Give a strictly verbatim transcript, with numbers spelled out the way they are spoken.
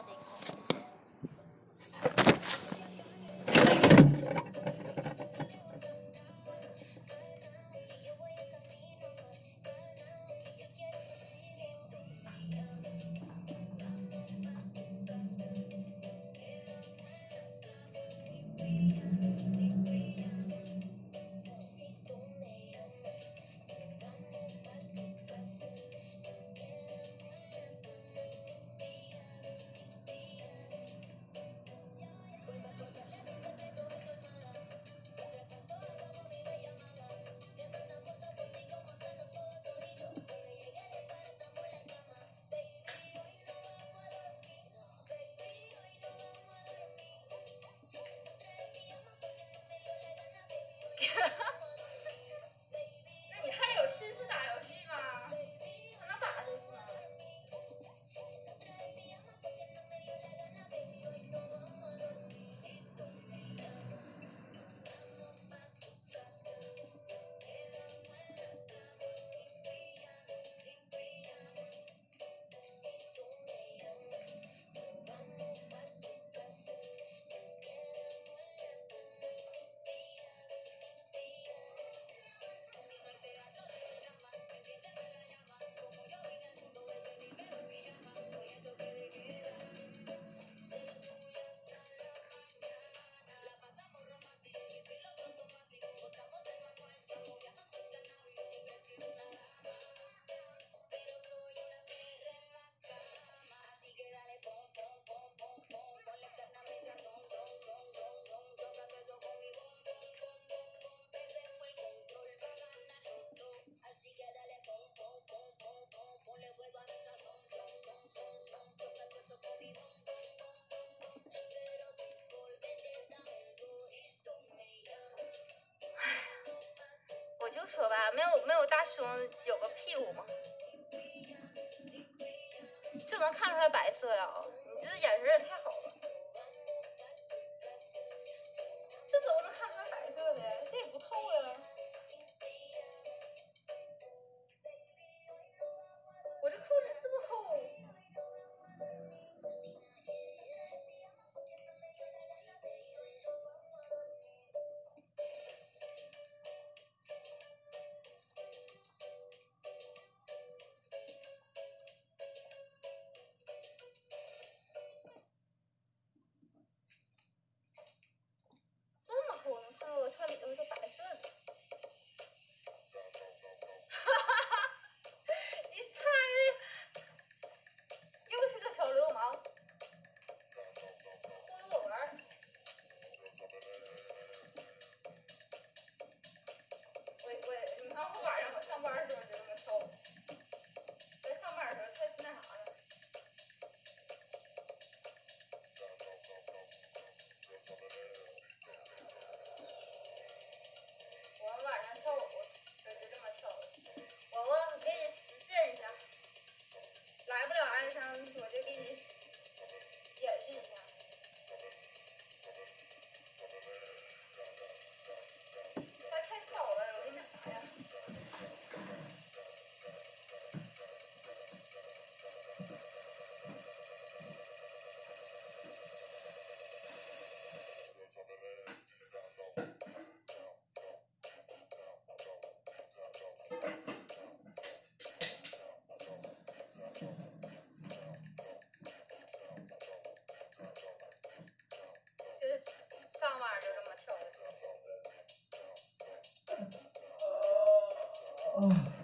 我就说吧，没有没有大胸有个屁股吗？这能看出来白色呀！你这眼神也太好了，这怎么能看出来白色的？这也不透呀！我这裤子这么厚。我穿里头是白色的，哈哈哈！你猜的又是个小流氓，逗我玩儿。我我你看我晚上我上班的时候就这么跳，在上班的时候太那啥了。我晚上跳舞就就这么跳的，我我给你实现一下，来不了鞍山我就给你演示一下。它太小了，容易那啥呀。上晚就这么跳的。